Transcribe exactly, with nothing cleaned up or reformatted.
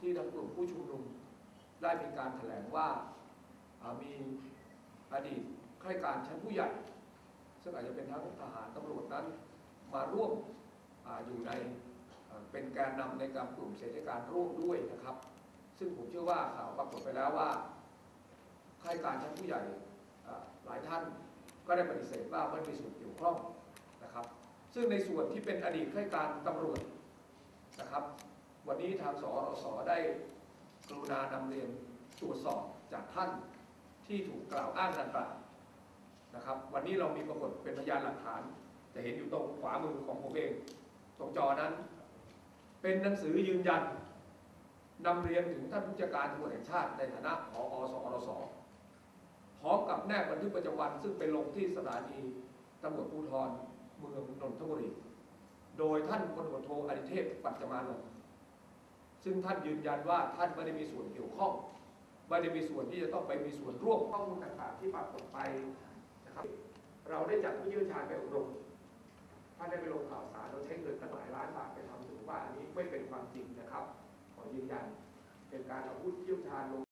ที่ทางกลุ่มผู้ชุมนุมได้มีการแถลงว่ามีอดีตข้าราชการชั้นผู้ใหญ่ซึ่งอาจจะเป็นทั้งทหารตำรวจนั้นมาร่วม อ, อยู่ในเป็นแกนนำในการกลุ่มเสนาธิการร่วมด้วยนะครับซึ่งผมเชื่อว่าข่าวปรากฏไปแล้วว่าข้าราชการชั้นผู้ใหญ่หลายท่านก็ได้ปฏิเสธว่าไม่มีส่วนเกี่ยวข้องนะครับซึ่งในส่วนที่เป็นอดีตข้าราชการตำรวจนะครับวันนี้ทางสรสได้กรุณานำเรียนตรวจสอบจากท่านที่ถูกกล่าวอ้างดังกล่าวนะครับวันนี้เรามีปรากฏเป็นพยานหลักฐานจะเห็นอยู่ตรงขวามือของผมเองตรงจอนั้นเป็นหนังสือยืนยันนำเรียนถึงท่านผู้จัดการตำรวจแห่งชาติในฐานะผอ.สรส.พร้อมกับแนบบันทึกประจำวันซึ่งไปลงที่สถานีตำรวจภูธรเมืองนนทบุรีโดยท่านพลตำรวจโทอดิเทพปัจจมานนท์ซึ่งท่านยืนยันว่าท่านไม่ได้มีส่วนเกี่ยวข้องไม่ได้มีส่วนที่จะต้องไปมีส่วนร่วมข้อมูลต่างๆที่ปรากฏไปนะครับเราได้จัดผู้เชี่ยวชาญไปอบรมท่านได้ไปลงข่าวสารเราใช้เงินตั้งหลายล้านบาทไปทำถือว่าอันนี้ไม่เป็นความจริงนะครับขอยืนยันเป็นการเอาผู้เชี่ยวชาญลง